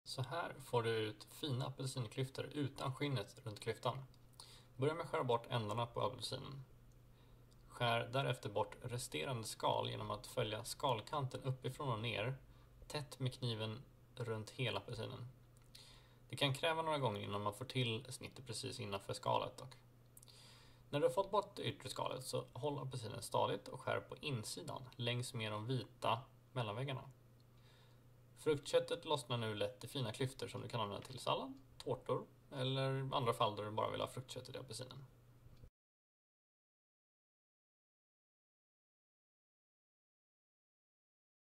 Så här får du ut fina apelsinklyftor utan skinnet runt klyftan. Börja med att skära bort ändarna på apelsinen. Skär därefter bort resterande skal genom att följa skalkanten uppifrån och ner, tätt med kniven runt hela apelsinen. Det kan kräva några gånger innan man får till snittet precis innanför skalet dock. När du har fått bort det yttre skalet så håll apelsinen stadigt och skär på insidan längs med de vita mellanväggarna. Fruktköttet lossnar nu lätt i fina klyftor som du kan använda till sallad, tårtor eller andra fall där du bara vill ha fruktköttet i apelsinen.